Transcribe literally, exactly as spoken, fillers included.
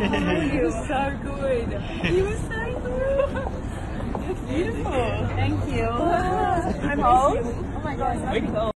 He was so good. He was so good. Beautiful. Thank you. I'm old. Oh my gosh, I'm old.